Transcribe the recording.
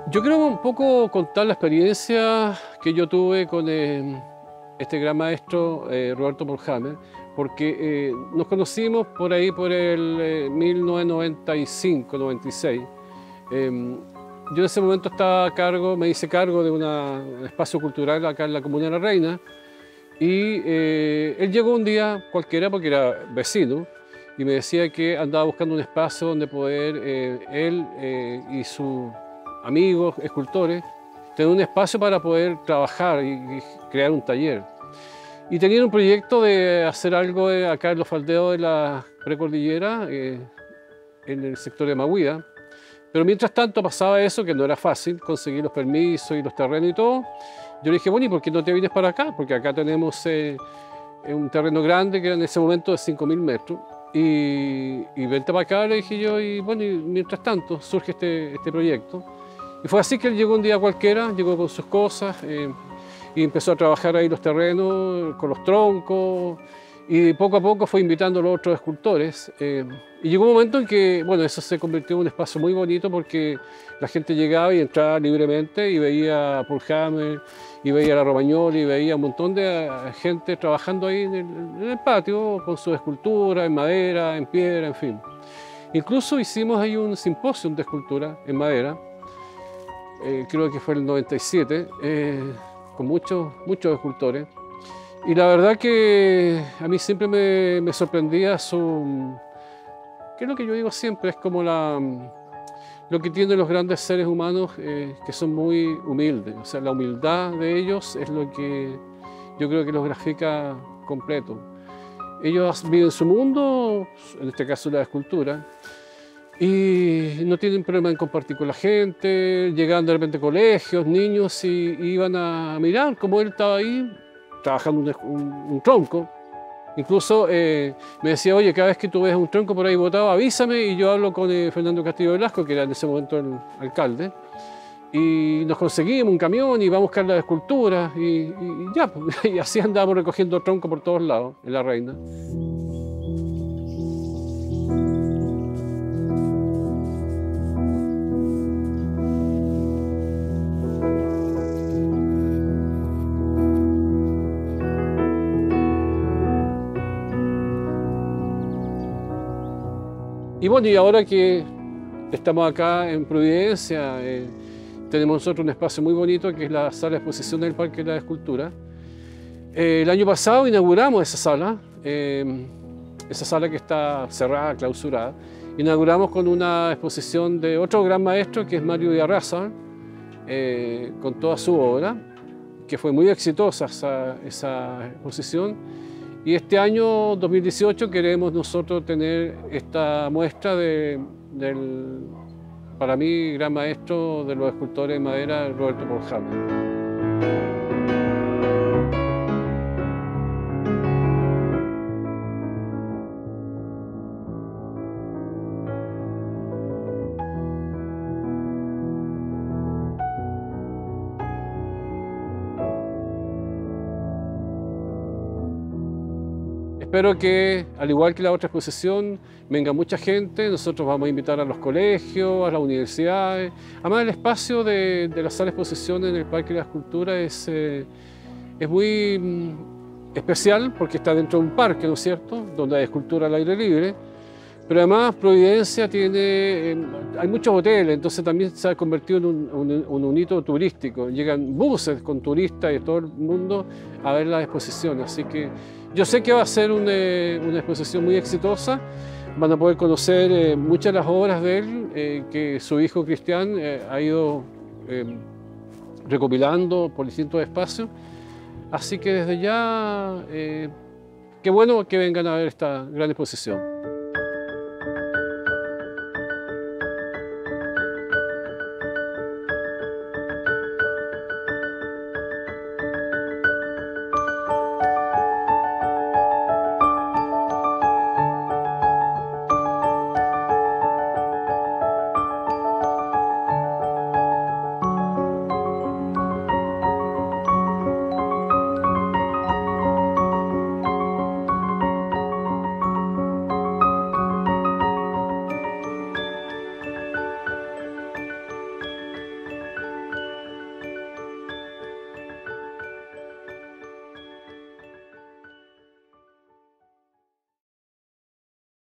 Yo creo un poco contar la experiencia que yo tuve con este gran maestro Roberto Polhammer, porque nos conocimos por ahí por el 1995-96. Yo en ese momento estaba a cargo, me hice cargo de un espacio cultural acá en la Comuna de La Reina, y él llegó un día cualquiera porque era vecino y me decía que andaba buscando un espacio donde poder él y sus amigos, escultores, tener un espacio para poder trabajar y crear un taller. Y tenían un proyecto de hacer algo acá en los faldeos de la precordillera, en el sector de Mahuida. Pero mientras tanto pasaba eso, que no era fácil conseguir los permisos y los terrenos y todo. Yo le dije, bueno, ¿y por qué no te vienes para acá? Porque acá tenemos un terreno grande que era en ese momento de 5.000 metros. Y vente para acá, le dije yo, y bueno, y mientras tanto surge este proyecto. Y fue así que él llegó un día cualquiera, llegó con sus cosas y empezó a trabajar ahí los terrenos, con los troncos, y poco a poco fue invitando a los otros escultores. Y llegó un momento en que, bueno, eso se convirtió en un espacio muy bonito porque la gente llegaba y entraba libremente y veía a Polhammer, y veía a la Romagnoli, y veía un montón de gente trabajando ahí en el patio con sus esculturas, en madera, en piedra, en fin. Incluso hicimos ahí un simposio de escultura en madera, creo que fue el 97, con muchos escultores. Y la verdad que a mí siempre me sorprendía que es lo que yo digo siempre, es como lo que tienen los grandes seres humanos que son muy humildes. O sea, la humildad de ellos es lo que yo creo que los grafica completo. Ellos viven su mundo, en este caso la escultura, y no tienen problema en compartir con la gente. Llegaban de repente colegios, niños, y iban a mirar cómo él estaba ahí trabajando un tronco. Incluso me decía, oye, cada vez que tú ves un tronco por ahí botado, avísame, y yo hablo con Fernando Castillo Velasco, que era en ese momento el alcalde, y nos conseguimos un camión y vamos a buscar las esculturas, y ya, y así andábamos recogiendo tronco por todos lados, en La Reina. Y bueno, y ahora que estamos acá en Providencia, tenemos nosotros un espacio muy bonito que es la sala de exposición del Parque de la Escultura. El año pasado inauguramos esa sala que está cerrada, clausurada. Inauguramos con una exposición de otro gran maestro que es Mario Villarraza, con toda su obra, que fue muy exitosa esa exposición. Y este año 2018 queremos nosotros tener esta muestra del, para mí, gran maestro de los escultores de madera, Roberto Polhammer. Espero que, al igual que la otra exposición, venga mucha gente. Nosotros vamos a invitar a los colegios, a las universidades. Además, el espacio de la sala de exposición en el Parque de la Escultura es muy especial porque está dentro de un parque, ¿no es cierto?, donde hay escultura al aire libre. Pero además Providencia hay muchos hoteles, entonces también se ha convertido en un hito turístico. Llegan buses con turistas de todo el mundo a ver las exposiciones. Así que yo sé que va a ser una exposición muy exitosa. Van a poder conocer muchas de las obras de él, que su hijo Cristian ha ido recopilando por distintos espacios. Así que desde ya, qué bueno que vengan a ver esta gran exposición.